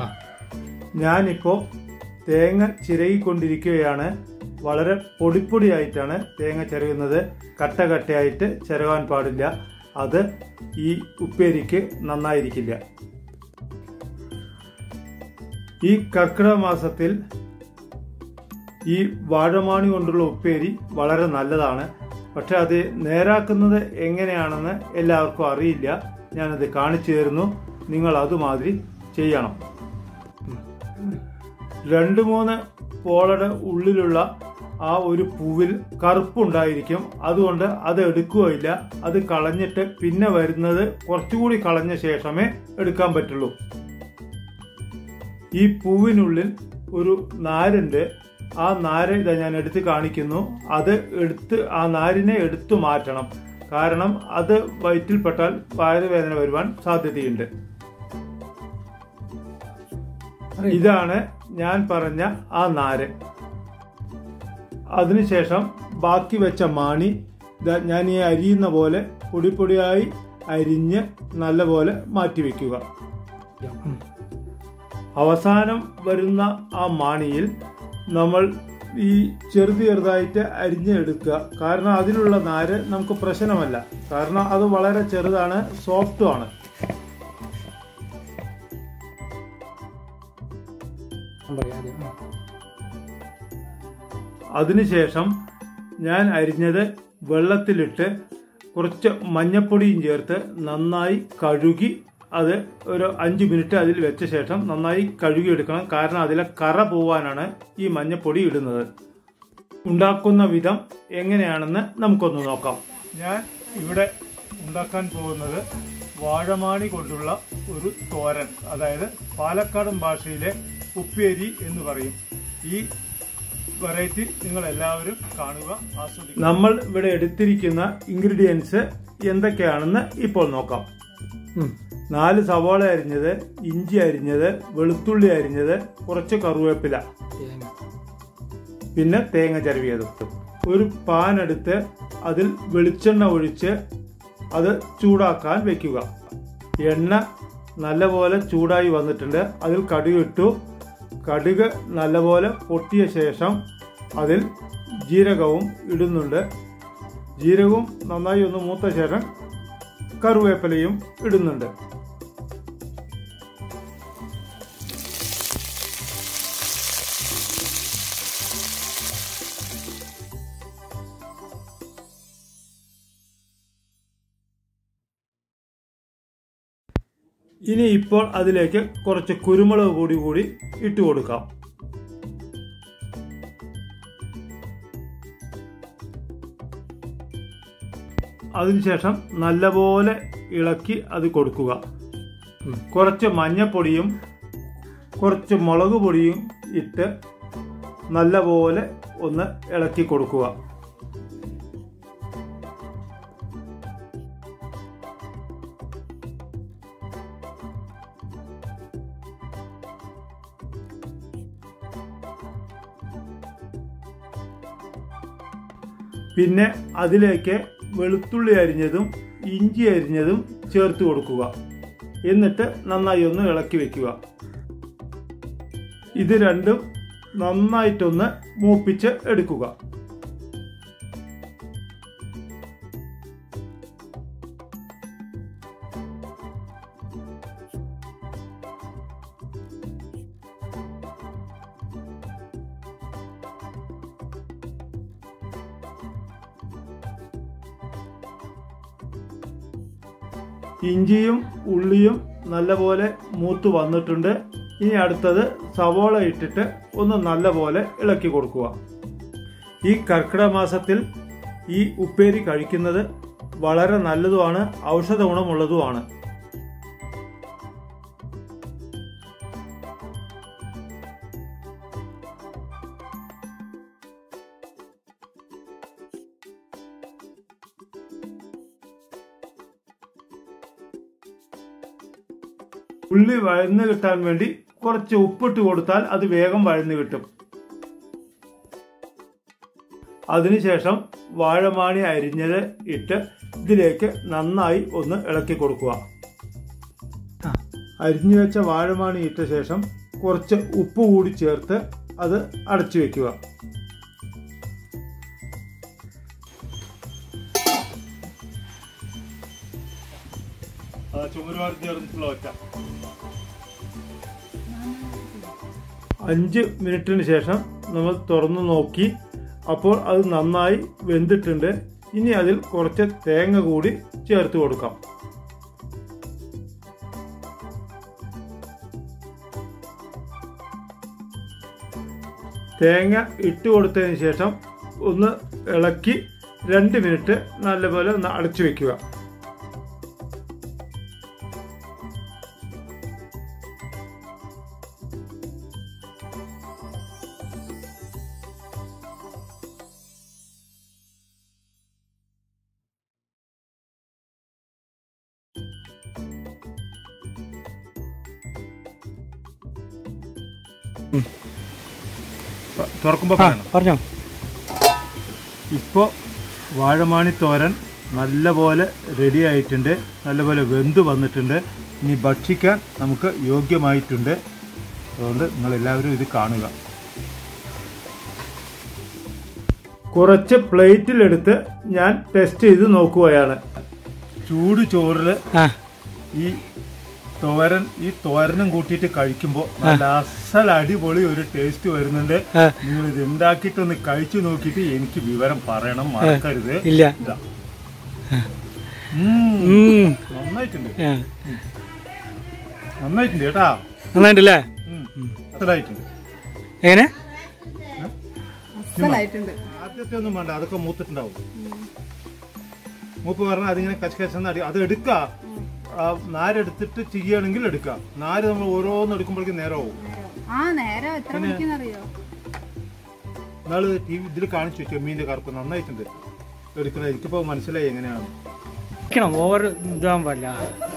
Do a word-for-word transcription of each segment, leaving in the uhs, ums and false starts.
ഞാനിപ്പോൾ തേങ്ങ ചിരകിക്കൊണ്ടിരിക്കുകയാണ്. വളരെ പൊടിപ്പൊടിയായിട്ടാണ് തേങ്ങ ചിരകുന്നത്. കട്ട കട്ടയായിട്ട് ചിരകാൻ പാടില്ല. അത് ഈ ഉപ്പേരിക്ക് നന്നായിരിക്കില്ല. ഈ കർക്കിടക മാസത്തിൽ ഈ വാഴമാണി കൊണ്ടുള്ള ഉപ്പേരി വളരെ നല്ലതാണ്. പക്ഷെ അത് നേരാക്കുന്നത് എങ്ങനെയാണെന്ന് എല്ലാവർക്കും അറിയില്ല. ഞാനത് കാണിച്ചു തരുന്നു. നിങ്ങൾ അതുമാതിരി ചെയ്യണം. രണ്ട് മൂന്ന് പോളയുടെ ഉള്ളിലുള്ള ആ ഒരു പൂവിൽ കറുപ്പുണ്ടായിരിക്കും. അതുകൊണ്ട് അത് എടുക്കുകയില്ല. അത് കളഞ്ഞിട്ട് പിന്നെ വരുന്നത് കുറച്ചുകൂടി കളഞ്ഞ ശേഷമേ എടുക്കാൻ പറ്റുള്ളൂ. ഈ പൂവിനുള്ളിൽ ഒരു നാരുണ്ട്. ആ നാര് ഇതാ ഞാൻ എടുത്ത് കാണിക്കുന്നു. അത് എടുത്ത് ആ നാരിനെ എടുത്തു മാറ്റണം. കാരണം അത് വയറ്റിൽപ്പെട്ടാൽ വയറുവേദന വരുവാൻ സാധ്യതയുണ്ട്. ഇതാണ് ഞാൻ പറഞ്ഞ ആ നാര്. അതിനുശേഷം ബാക്കി വെച്ച മാണി ഞാൻ ഈ അരിയുന്ന പോലെ പൊടിപ്പൊടിയായി അരിഞ്ഞ് നല്ലപോലെ മാറ്റിവെക്കുക. അവസാനം വരുന്ന ആ മാണിയിൽ നമ്മൾ ഈ ചെറുത് ചെറുതായിട്ട് അരിഞ്ഞെടുക്കുക. കാരണം അതിലുള്ള നാര് നമുക്ക് പ്രശ്നമല്ല. കാരണം അത് വളരെ ചെറുതാണ്, സോഫ്റ്റുമാണ്. അതിനുശേഷം ഞാൻ അരിഞ്ഞത് വെള്ളത്തിലിട്ട് കുറച്ച് മഞ്ഞപ്പൊടിയും ചേർത്ത് നന്നായി കഴുകി അത് ഒരു അഞ്ച് മിനിറ്റ് അതിൽ വെച്ച ശേഷം നന്നായി കഴുകിയെടുക്കണം. കാരണം അതിലെ കറ പോവാനാണ് ഈ മഞ്ഞപ്പൊടി ഇടുന്നത്. ഉണ്ടാക്കുന്ന വിധം എങ്ങനെയാണെന്ന് നമുക്കൊന്ന് നോക്കാം. ഞാൻ ഇവിടെ ഉണ്ടാക്കാൻ പോകുന്നത് വാഴമാണി കൊണ്ടുള്ള ഒരു തോരൻ, അതായത് പാലക്കാടൻ ഭാഷയിലെ ഉപ്പേരി എന്ന് പറയും. ഈ വെറൈറ്റി നിങ്ങൾ എല്ലാവരും കാണുക, ആസ്വദിക്കുക. നമ്മൾ ഇവിടെ എടുത്തിരിക്കുന്ന ഇൻഗ്രീഡിയൻസ് എന്തൊക്കെയാണെന്ന് ഇപ്പോൾ നോക്കാം. നാല് സവാള അരിഞ്ഞത്, ഇഞ്ചി അരിഞ്ഞത്, വെളുത്തുള്ളി അരിഞ്ഞത്, കുറച്ച് കറിവേപ്പില, പിന്നെ തേങ്ങ ചിരവിയത്. ഒരു പാൻ എടുത്ത് അതിൽ വെളിച്ചെണ്ണ ഒഴിച്ച് അത് ചൂടാക്കാൻ വെക്കുക. എണ്ണ നല്ലപോലെ ചൂടായി വന്നിട്ടുണ്ട്. അതിൽ കടുക് ഇട്ടു. കടുക് നല്ലപോലെ പൊട്ടിയ ശേഷം അതിൽ ജീരകവും ഇടുന്നുണ്ട്. ജീരകവും നന്നായി ഒന്ന് മൂത്ത ശേഷം കറിവേപ്പിലയും ഇടുന്നുണ്ട്. ഇനി ഇപ്പോൾ അതിലേക്ക് കുറച്ച് കുരുമുളക് പൊടി കൂടി ഇട്ട് കൊടുക്കാം. അതിനുശേഷം നല്ലപോലെ ഇളക്കി അത് കൊടുക്കുക. കുറച്ച് മഞ്ഞപ്പൊടിയും കുറച്ച് മുളക് പൊടിയും ഇട്ട് നല്ലപോലെ ഒന്ന് ഇളക്കി കൊടുക്കുക. പിന്നെ അതിലേക്ക് വെളുത്തുള്ളി അരിഞ്ഞതും ഇഞ്ചി അരിഞ്ഞതും ചേർത്ത് കൊടുക്കുക. എന്നിട്ട് നന്നായി ഒന്ന് ഇളക്കി വെക്കുക. ഇത് രണ്ടും നന്നായിട്ടൊന്ന് മൂപ്പിച്ച് എടുക്കുക. ഇഞ്ചിയും ഉള്ളിയും നല്ലപോലെ മൂത്ത് വന്നിട്ടുണ്ട്. ഇനി അടുത്തത് സവോള ഇട്ടിട്ട് ഒന്ന് നല്ലപോലെ ഇളക്കി കൊടുക്കുക. ഈ കർക്കിടക മാസത്തിൽ ഈ ഉപ്പേരി കഴിക്കുന്നത് വളരെ നല്ലതുമാണ്, ഔഷധ ഗുണമുള്ളതുമാണ്. ഉള്ളി വഴന്ന് കിട്ടാൻ വേണ്ടി കുറച്ച് ഉപ്പിട്ട് കൊടുത്താൽ അത് വേഗം വഴന്ന് കിട്ടും. അതിനുശേഷം വാഴമാണി അരിഞ്ഞത് ഇട്ട് ഇതിലേക്ക് നന്നായി ഒന്ന് ഇളക്കി കൊടുക്കുക. അരിഞ്ഞു വെച്ച വാഴമാണി ഇട്ട ശേഷം കുറച്ച് ഉപ്പ് കൂടി ചേർത്ത് അത് അടച്ചു വെക്കുക. അഞ്ച് മിനിറ്റിന് ശേഷം നമ്മൾ തുറന്നു നോക്കി. അപ്പോൾ അത് നന്നായി വെന്തിട്ടുണ്ട്. ഇനി അതിൽ കുറച്ച് തേങ്ങ കൂടി ചേർത്ത് കൊടുക്കാം. തേങ്ങ ഇട്ട് കൊടുത്തതിന് ശേഷം ഒന്ന് ഇളക്കി രണ്ട് മിനിറ്റ് നല്ലപോലെ ഒന്ന് അടച്ചു വെക്കുക. തുറക്കുമ്പോ പറഞ്ഞോ. ഇപ്പോൾ വാഴമാണി തോരൻ നല്ലപോലെ റെഡി ആയിട്ടുണ്ട്, നല്ലപോലെ വെന്ത് വന്നിട്ടുണ്ട്. ഇനി ഭക്ഷിക്കാൻ നമുക്ക് യോഗ്യമായിട്ടുണ്ട്. അതുകൊണ്ട് നിങ്ങളെല്ലാവരും ഇത് കാണുക. കുറച്ച് പ്ലേറ്റിലെടുത്ത് ഞാൻ ടെസ്റ്റ് ചെയ്ത് നോക്കുകയാണ്. ചൂട് ചോറിൽ ഈ തോരൻ ഈ തോരനും കൂട്ടിയിട്ട് കഴിക്കുമ്പോൾ നല്ല അസൽ അടിപൊളി ഒരു ടേസ്റ്റ് വരുന്നുണ്ട്. നിങ്ങൾ ഇത് ഉണ്ടാക്കിയിട്ടൊന്ന് കഴിച്ചു നോക്കിയിട്ട് എനിക്ക് വിവരം പറയണം, മറക്കരുത്. നന്നായിട്ടുണ്ട്, നന്നായിട്ടുണ്ട് കേട്ടാ, നന്നായിട്ടല്ലേ? അസലായിട്ടുണ്ട്. എങ്ങനെ ആദ്യത്തെ ഒന്നും വേണ്ട, അതൊക്കെ മൂത്തിട്ടുണ്ടാവും. മൂപ്പ് പറഞ്ഞാൽ അതിങ്ങനെ കച്ച് കച്ചെന്ന് അത് എടുക്ക. നാരെടുത്തിട്ട് ചെയ്യുകയാണെങ്കിൽ എടുക്കാം. നാര് നമ്മൾ ഓരോന്ന് എടുക്കുമ്പോഴേക്കും നേരമാവും. നാള് ടി വി ഇതിൽ കാണിച്ചു ചെമ്മീന്റെ കറുപ്പ് നന്നായിട്ടുണ്ട് എടുക്കുന്നത്. എനിക്കിപ്പോ മനസ്സിലായി എങ്ങനെയാണ്. ഓവർ ഇതാൻ പാടില്ല.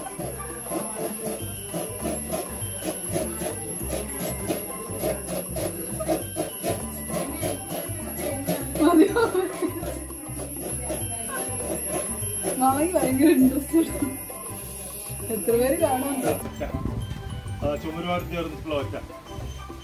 ഭയങ്കര ഇൻട്രസ്റ്റ്. എത്ര പേര് കാണും. ചുമരുമാറി ചേർന്നിട്ടുള്ള ഒറ്റ